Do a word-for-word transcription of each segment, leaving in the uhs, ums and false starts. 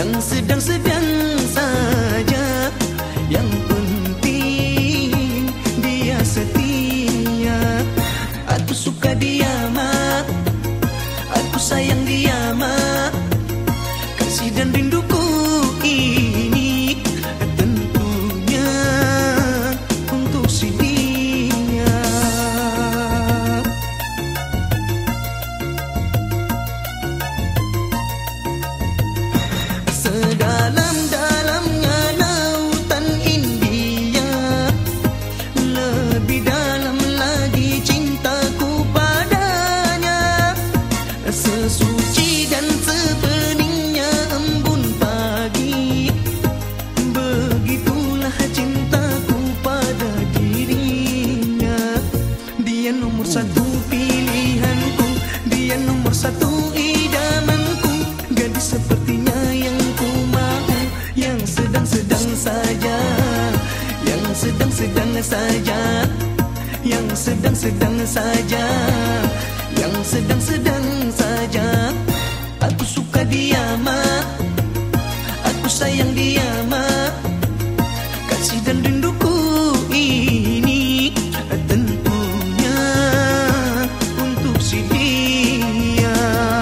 yang sedang-sedang saja. Yang penting dia setia. Aku suka dia mak, aku sayang dia mak. Kasih dan rinduku ini tentunya untuk si dia. Sedalam-dalamnya lautan India, lebih dalam lagi cintaku padanya. Sesuci dan sebeningnya embun pagi, begitulah cintaku pada dirinya. Dia nomor satu pilihanku, dia nomor satu idamanku. Gadis sepertinya yang ku mau, yang sedang-sedang saja, yang sedang-sedang saja, yang sedang-sedang saja, yang sedang-sedang saja. Aku suka dia mak, aku sayang dia mak. Kasih dan rinduku ini tentunya untuk si dia.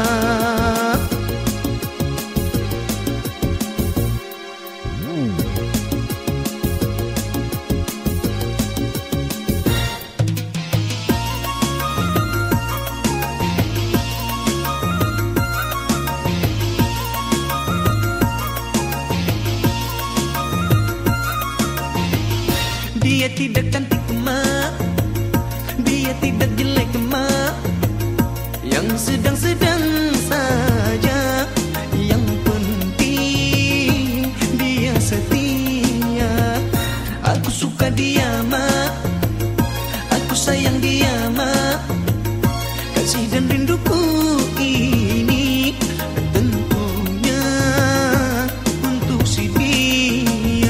Dia tidak cantik mak, dia tidak jelek mak, yang sedang-sedang saja. Yang penting dia setia. Aku suka dia mak, aku sayang dia mak. Kasih dan rinduku ini tentunya untuk si dia.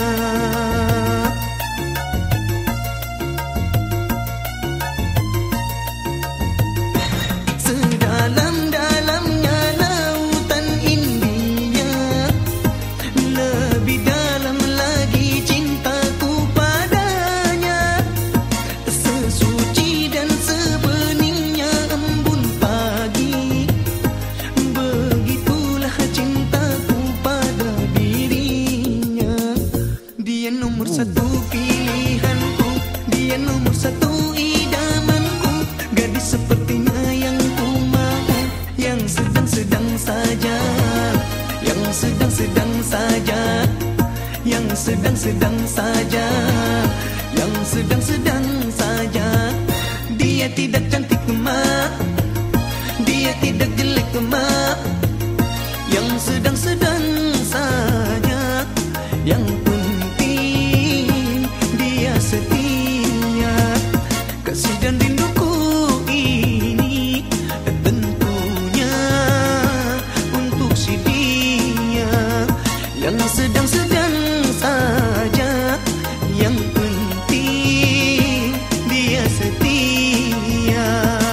Sedalam-dalamnya lautan India, lebih dalam lagi cintaku padanya. Sesuci dan sebeningnya embun pagi, begitulah cintaku pada dirinya. Dia nomor satu pilihanku, dia nomor satu idamanku. Gadis sepertinya yang ku mau, yang sedang-sedang saja, yang sedang-sedang saja, yang sedang-sedang saja, yang sedang-sedang saja. Dia tidak cantik mak, dia tidak jelek mak, yang sedang-sedang saja. Yang penting dia setia. Kasih dan rinduku ini tentunya untuk si dia. Yang sedang-sedang saja, yang penting dia setia.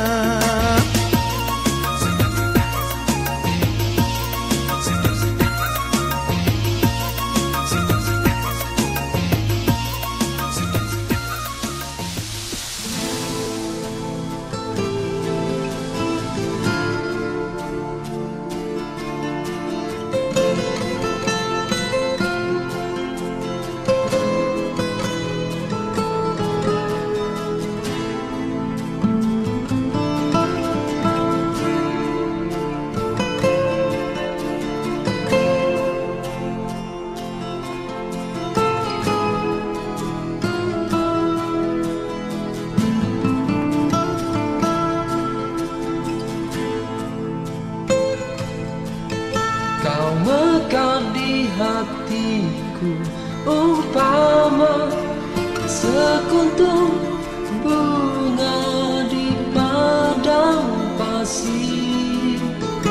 Kau mekar di hatiku umpama sekuntum bunga di padang pasir.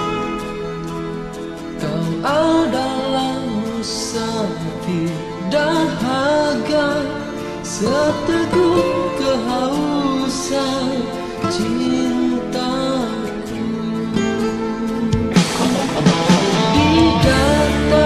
Kau adalah musafir dahaga, seteguh kehausan cintaku. Di dalam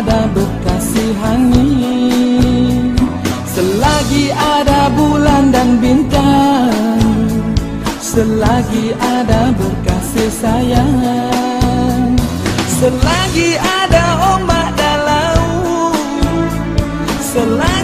ada berkasihani, selagi ada bulan dan bintang, selagi ada berkasih sayang, selagi ada ombak dan laut, selagi